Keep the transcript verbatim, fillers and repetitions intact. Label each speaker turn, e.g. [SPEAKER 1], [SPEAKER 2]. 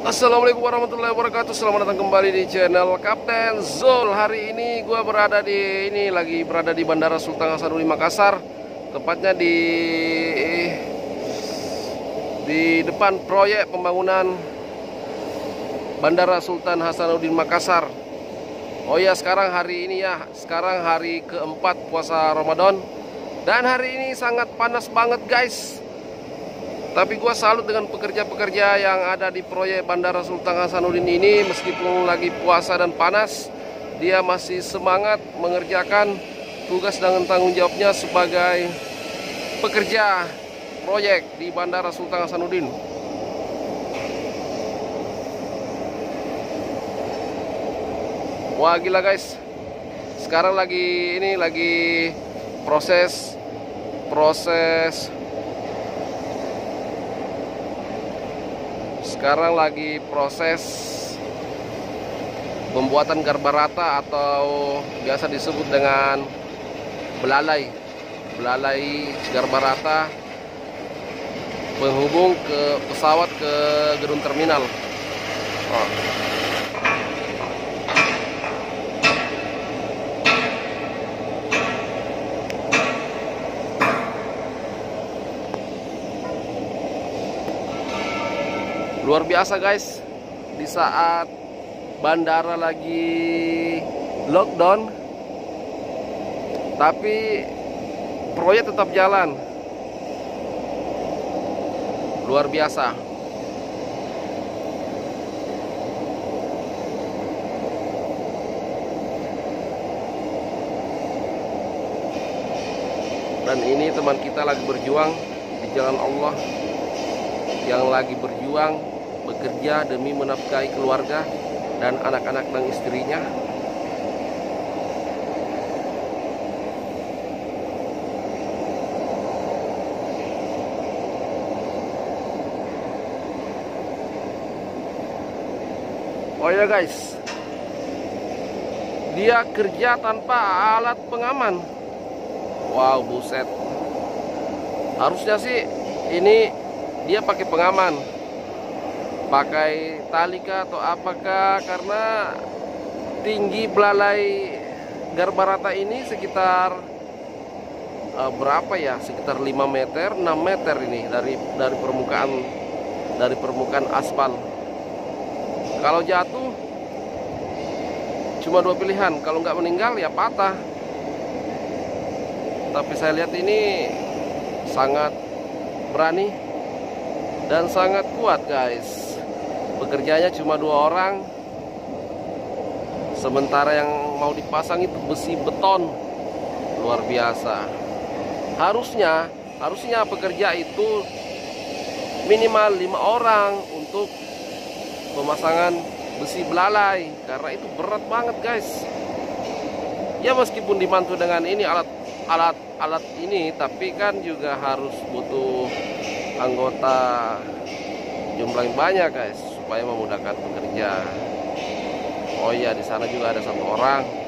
[SPEAKER 1] Assalamualaikum warahmatullahi wabarakatuh. Selamat datang kembali di channel Kapten Zul. Hari ini gue berada di ini lagi berada di Bandara Sultan Hasanuddin Makassar, tepatnya di di depan proyek pembangunan Bandara Sultan Hasanuddin Makassar. Oh ya, sekarang hari ini ya, sekarang hari keempat puasa Ramadan, dan hari ini sangat panas banget guys. Tapi gue salut dengan pekerja-pekerja yang ada di proyek Bandara Sultan Hasanuddin ini. Meskipun lagi puasa dan panas, dia masih semangat mengerjakan tugas dan tanggung jawabnya sebagai pekerja proyek di Bandara Sultan Hasanuddin. Wah gila guys, sekarang lagi ini lagi proses proses Sekarang lagi proses pembuatan garba rata atau biasa disebut dengan belalai. Belalai garba rata penghubung ke pesawat ke gedung terminal. Oh. Luar biasa guys, di saat bandara lagi lockdown, tapi proyek tetap jalan. Luar biasa. Dan ini teman kita lagi berjuang di jalan Allah, yang lagi berjuang bekerja demi menafkahi keluarga dan anak-anak dan istrinya. Oh ya guys, dia kerja tanpa alat pengaman. Wow, buset. Harusnya sih ini dia pakai pengaman, pakai tali kah atau apakah, karena tinggi belalai garba rata ini sekitar uh, berapa ya, sekitar lima meter enam meter ini dari dari permukaan dari permukaan aspal. Kalau jatuh cuma dua pilihan, kalau nggak meninggal ya patah. Tapi saya lihat ini sangat berani dan sangat kuat guys. Pekerjanya cuma dua orang, sementara yang mau dipasang itu besi beton. Luar biasa. Harusnya harusnya pekerja itu minimal lima orang untuk pemasangan besi belalai, karena itu berat banget guys. Ya meskipun dibantu dengan ini alat alat alat ini, tapi kan juga harus butuh anggota jumlah yang banyak guys, supaya memudahkan pekerja. Oh iya, di sana juga ada satu orang